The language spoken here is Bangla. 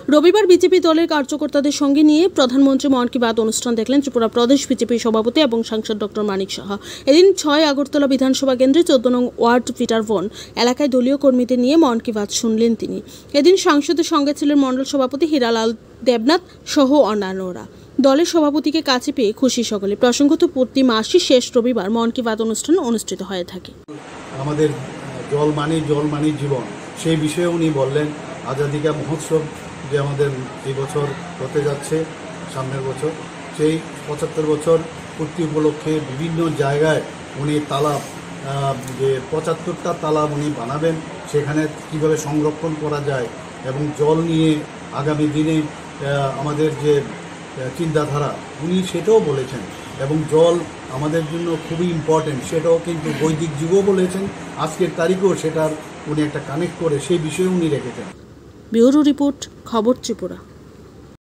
রবিবার বিজেপি দলের কার্যকর্তাদের সঙ্গে নিয়ে প্রধানমন্ত্রী মন কি বাত অনুষ্ঠান দেখলেন ত্রিপুরা প্রদেশ বিজেপি সভাপতি এবং সাংসদ ডক্টর মানিক সাহা। এদিন ৬ আগরতলা বিধানসভা কেন্দ্রে ১৪ নং ওয়ার্ড পিটারবন এলাকায় দলীয় কর্মীদের নিয়ে মন কি বাত শুনলেন তিনি। এদিন সাংসদের সঙ্গে ছিলেন মণ্ডল সভাপতি হীরালাল দেবনাথ সহ অন্যান্যরা। দলের সভাপতিকে কাছে পেয়ে খুশি সকলে। প্রসঙ্গত প্রতি মাসে শেষ রবিবার মন কি বাত অনুষ্ঠান অনুষ্ঠিত হয়ে থাকে। আমাদের জল মানি জীবন, সেই বিষয়ে উনি বললেন। আজাদী কা মহোৎসব যে আমাদের এই বছর হতে যাচ্ছে, সামনের বছর সেই ৭৫ বছর পূর্তি উপলক্ষে বিভিন্ন জায়গায় উনি তালাব, যে ৭৫টা তালাব উনি বানাবেন, সেখানে কিভাবে সংরক্ষণ করা যায় এবং জল নিয়ে আগামী দিনে আমাদের যে চিন্তাধারা উনি সেটাও বলেছেন। এবং জল আমাদের জন্য খুবই ইম্পর্টেন্ট, সেটাও কিন্তু বৈদিক যুগও বলেছেন, আজকের তারিখেও সেটার উনি একটা কানেক্ট করে সেই বিষয়ে উনি রেখেছেন। ব্যুরো রিপোর্ট, খবর ত্রিপুরা।